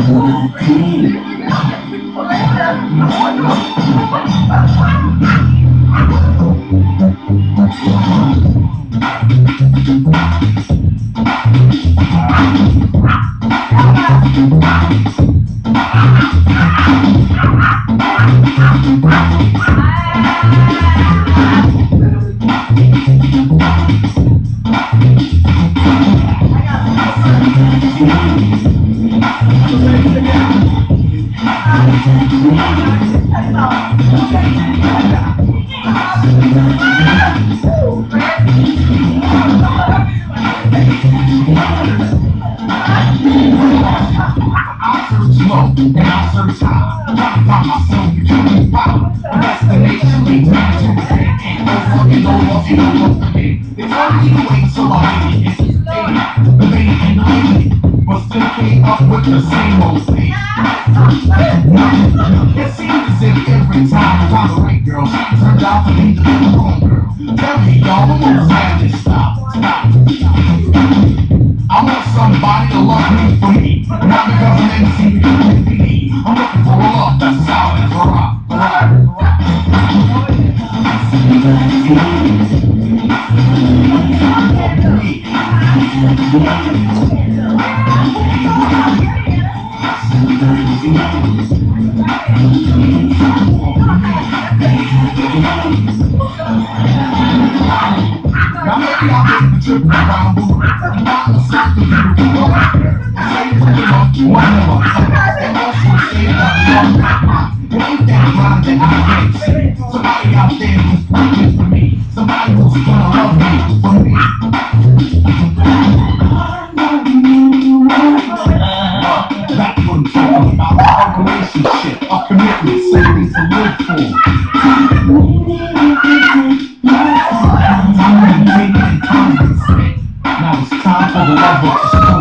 Slow, and I'll search high. Trying to find myself becoming power. A destination leads me to the end. And over and over and over again. They told me to wait till I made it. The bait and the lady, but still came up with the same old thing. It seems as if every time I found the right girl, she turned out to be the wrong girl. Tell me, y'all, I'm gonna have this stop. I want somebody to love me for me, not because I'm MC, because I'm me. I'm looking for a love that's solid as a rock. Now maybe I'll take the trip around the world. I'm not myself to be the one. I say to the monkey, whatever. And also say that it ain't that blind that I can't see. Somebody out there who's working for me. Somebody who's gonna love me for me. That's what I'm talking about. A relationship, a commitment, something to live for. Now it's time for the love book to school.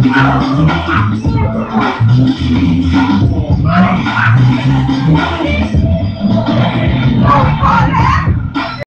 Money.